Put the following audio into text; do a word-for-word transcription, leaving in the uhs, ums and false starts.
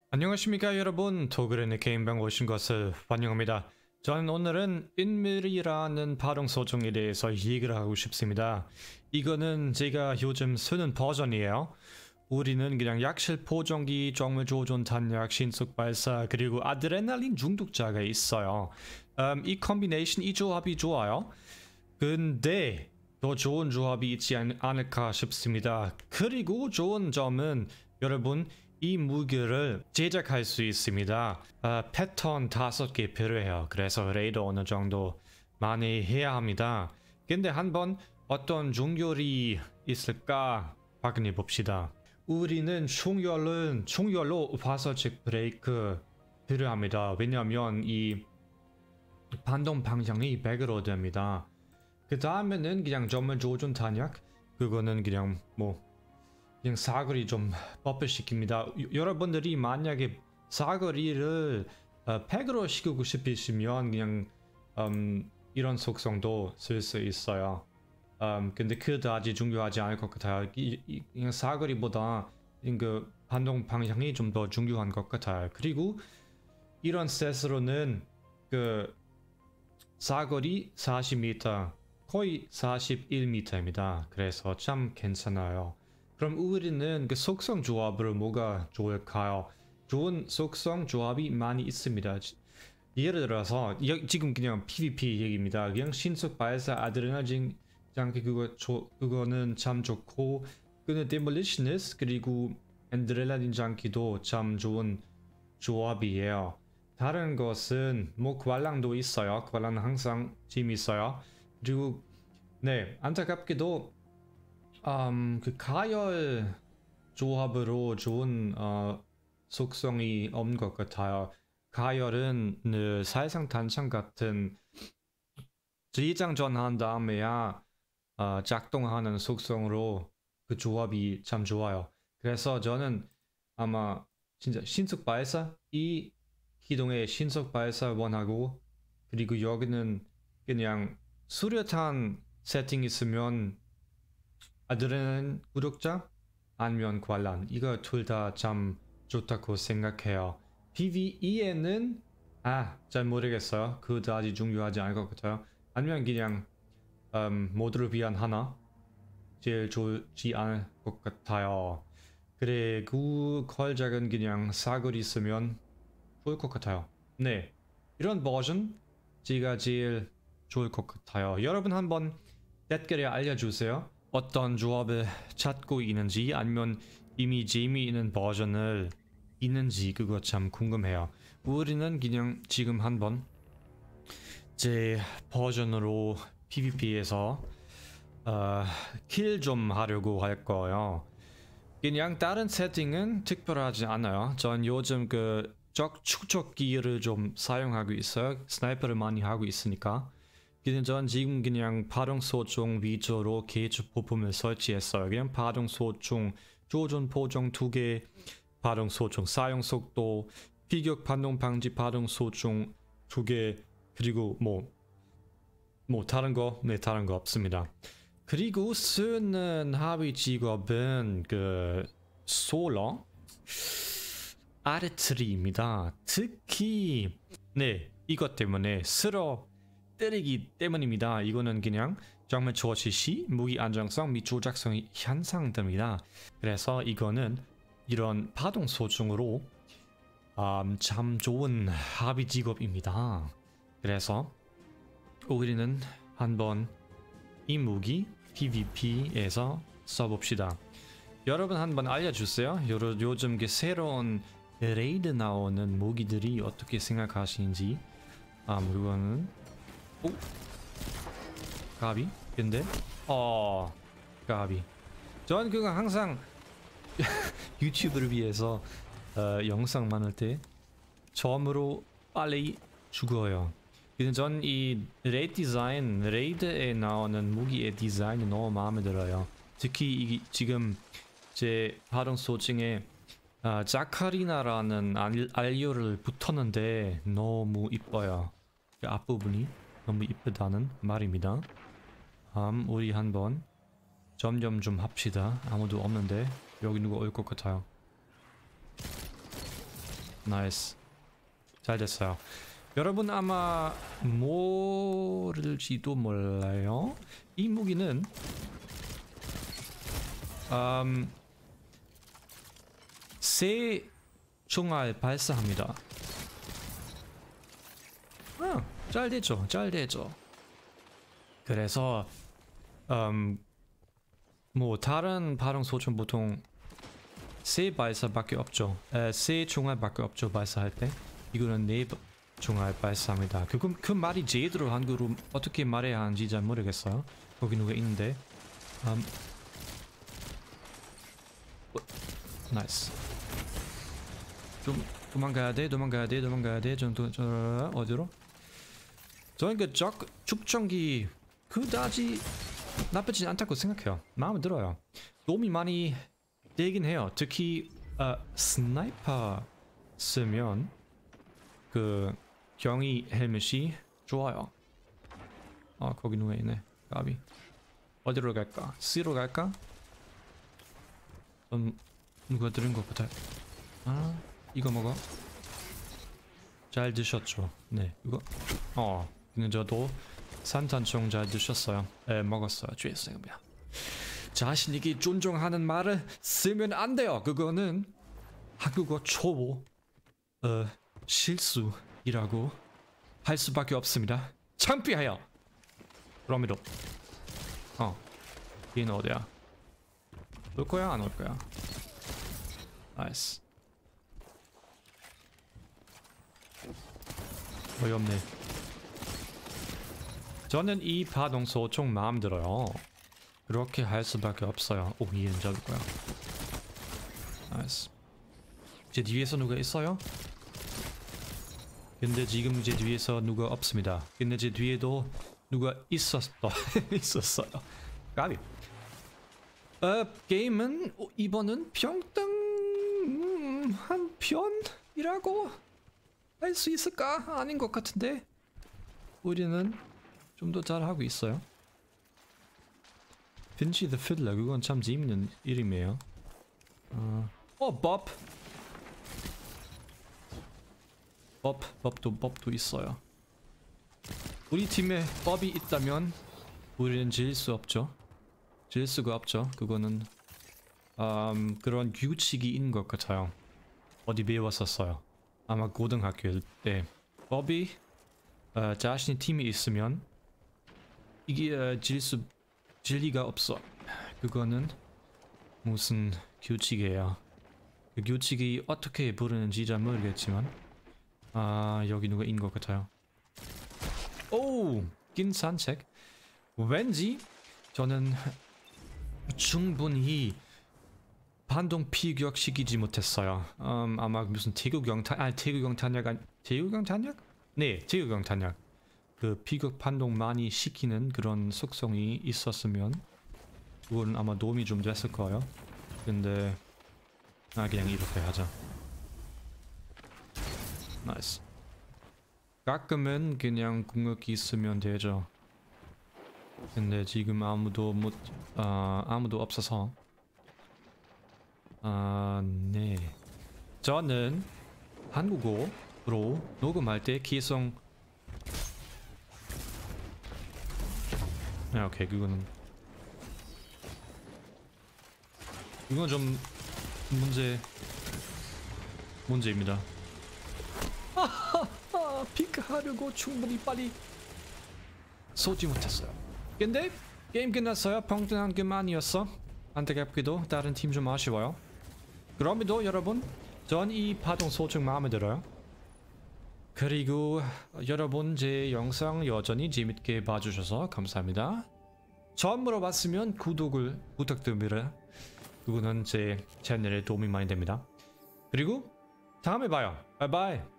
안녕하십니까 여러분, 도그랜의 게임방 오신 것을 환영합니다. 저는 오늘은 인밀이라는 파동 소총에 대해서 얘기를 하고 싶습니다. 이거는 제가 요즘 쓰는 버전이에요. 우리는 그냥 약실 포정기, 정밀 조준 탄약, 신속 발사, 그리고 아드레날린 중독자가 있어요. 음, 이 컨비네이션, 이 조합이 좋아요. 근데 더 좋은 조합이 있지 않, 않을까 싶습니다. 그리고 좋은 점은 여러분, 이 무기를 제작할 수 있습니다. 아, 패턴 다섯 개 필요해요. 그래서 레이더 어느 정도 많이 해야 합니다. 근데 한번 어떤 종결이 있을까 확인해 봅시다. 우리는 총열은 총열로 화살식 브레이크 필요합니다. 왜냐하면 이 반동 방향이 백으로 됩니다. 그 다음에는 그냥 전면 조준 탄약, 그거는 그냥 뭐 그냥 사거리 좀 버프시킵니다. 여러분들이 만약에 사거리를 어, 백으로 시키고 싶으시면 그냥 음, 이런 속성도 쓸 수 있어요. 음, 근데 그다지 중요하지 않을 것 같아요. 이, 이, 그냥 사거리보다 그 반동 방향이 좀 더 중요한 것 같아요. 그리고 이런 셋으로는 그 사거리 사십 미터, 거의 사십일 미터입니다. 그래서 참 괜찮아요. 그럼 우리는 그 속성 조합으로 뭐가 좋을까요? 좋은 속성 조합이 많이 있습니다. 예를 들어서 지금 그냥 피브이피 얘기입니다. 그냥 신속 발사 아드레날린 장기 그거 조, 그거는 참 좋고, 그는 데몰리시니스트 그리고 엔드레날린 장기도 참 좋은 조합이에요. 다른 것은 뭐 관랑도 있어요. 관랑은 항상 재미있어요. 그리고 네, 안타깝게도 음, 그 가열 조합으로 좋은 어, 속성이 없는 것 같아요. 가열은 늘 사회상 단창 같은 지장 전환 다음에야 어, 작동하는 속성으로 그 조합이 참 좋아요. 그래서 저는 아마 진짜 신속 발사, 이 기동의 신속 발사 원하고, 그리고 여기는 그냥 수류탄 세팅 있으면 아드레날린 구독자 아니면 관람, 이거 둘 다 참 좋다고 생각해요. 피브이이에는 아, 잘 모르겠어요. 그다지 중요하지 않을 것 같아요. 아니면 그냥 음, 모두를 위한 하나 제일 좋지 않을 것 같아요. 그리고 걸작은 그냥 사거리 있으면 좋을 것 같아요. 네, 이런 버전 제가 제일 좋을 것 같아요. 여러분 한번 댓글에 알려주세요. 어떤 조합을 찾고 있는지, 아니면 이미 재미있는 버전을 있는지, 그거 참 궁금해요. 우리는 그냥 지금 한번 제 버전으로 피브이피에서 어, 킬 좀 하려고 할 거예요. 그냥 다른 세팅은 특별하지 않아요. 전 요즘 그 적 축적기를 좀 사용하고 있어요. 스나이퍼를 많이 하고 있으니까. 그냥 전 지금 그냥 파동소총 위주로 게이지 부품을 설치했어요. 그냥 파동소총, 조준 포정 두 개, 파동소총 사용 속도, 피격 반동 방지 파동소총 두 개, 그리고 뭐, 뭐 다른 거, 네, 다른 거 없습니다. 그리고 쓰는 하위 직업은 그 솔러 아르트리입니다. 특히 네, 이것 때문에 쓸어 때리기 때문입니다. 이거는 그냥 정말 조치 시 무기 안정성 및 조작성이 향상됩니다. 그래서 이거는 이런 파동 소총으로 음, 참 좋은 합의 직업입니다. 그래서 우리는 한번 이 무기 피브이피에서 써봅시다. 여러분 한번 알려주세요. 요, 요즘 그 새로운 레이드 나오는 무기들이 어떻게 생각하시는지. 아, 이거는 오, 가비? 근데 어, 가비. 전 그거 항상 유튜브를 위해서 어, 영상 만들 때 처음으로 빨리 죽어요. 근데 전 이 레이드 디자인, 레이드에 나오는 무기의 디자인이 너무 마음에 들어요. 특히 이, 지금 제 파동 소총에 아, 자카리나라는 알, 알료를 붙었는데 너무 이뻐요. 그 앞부분이 너무 이쁘다는 말입니다. 음, 우리 한번 점점 좀 합시다. 아무도 없는데 여기 누가 올 것 같아요. 나이스. 잘 됐어요. 여러분 아마 모를지도 몰라요. 이 무기는 음, 새 총알 발사합니다. 아, 잘 되죠. 잘 되죠. 그래서 음, 뭐 다른 발응 소총 보통 세 발사밖에 없죠. 에, 세 총알밖에 없죠. 발사할 때. 이거는 네 총알 발사합니다. 그, 그 말이 제대로 한국어로 어떻게 말해야 하는지 잘 모르겠어요. 거기 누가 있는데. 음. 어, 나이스. 좀 도망가야 돼. 도망가야 돼. 도망가야 돼. 좀 도, 저, 어디로? 저는 그 적, 축전기 그다지 나쁘진 않다고 생각해요. 마음에 들어요. 도움이 많이 되긴 해요. 특히 어, 스나이퍼 쓰면 그 경위 헬멧이 좋아요. 아 거기 누가 있네. 가비. 어디로 갈까? C로 갈까? 음, 누가 들은 것 같아. 아 이거 먹어. 잘 드셨죠? 네 이거. 어 근데 저도 산탄총 잘 드셨어요. 네 먹었어요. 죄송합니다. 자신에게 존중하는 말을 쓰면 안 돼요. 그거는 한국어 초보 어, 실수이라고 할 수밖에 없습니다. 창피해요. 그럼에도 어 얘는 어디야? 올 거야 안 올 거야? 나이스. 어이없네. 저는 이 파동소총 마음 들어요. 그렇게 할 수밖에 없어요. 오, 얘는 잡을 거야. 나이스. 제 뒤에서 누가 있어요? 근데 지금 제 뒤에서 누가 없습니다. 근데 제 뒤에도 누가 있었어. 있었어요. 가비. 어, 게임은 어, 이번은 평등 음, 한 편이라고 할 수 있을까? 아닌 것 같은데 우리는 좀 더 잘하고 있어요. 빈치 the Fiddler 그건 참 재밌는 이름이에요. 어, 어 법! 법, 법도 법도 있어요. 우리 팀에 법이 있다면 우리는 질 수 없죠. 질 수가 없죠. 그거는 음, 그런 규칙인 것 같아요. 어디 배웠었어요. 아마 고등학교 때 법이 어, 자신의 팀이 있으면 이게 어, 질수 질 리가 없어. 그거는 무슨 규칙이에요. 그 규칙이 어떻게 부르는지 잘 모르겠지만 아 여기 누가 있는 것 같아요. 오! 긴 산책. 왠지 저는 충분히 반동 피격시키지 못했어요. 음, 아마 무슨 태극경 탄, 아 태극경 탄약, 아니 태극경 탄약? 네, 태극경 탄약. 그 피격 반동 많이 시키는 그런 속성이 있었으면 그거는 아마 도움이 좀 됐을 거예요. 근데 아 그냥 이렇게 하자. 나이스. 가끔은 그냥 궁극기 쓰면 되죠. 근데 지금 아무도 못, 아 아무도 없어서. 아 네. 저는 한국어로 녹음할 때 계속 아 오케이 그거는 이건 좀 문제 문제입니다. 하하하 피크하려고 충분히 빨리 쏘지 못했어요. 근데 게임 끝났어요. 평등한 게임아니었어. 안타깝게도 다른 팀 좀 아쉬워요. 그럼에도 여러분 전 이 파동 소총 마음에 들어요. 그리고 여러분 제 영상 여전히 재밌게 봐주셔서 감사합니다. 처음 물어봤으면 구독을 부탁드립니다. 그거는 제 채널에 도움이 많이 됩니다. 그리고 다음에 봐요. 바이바이.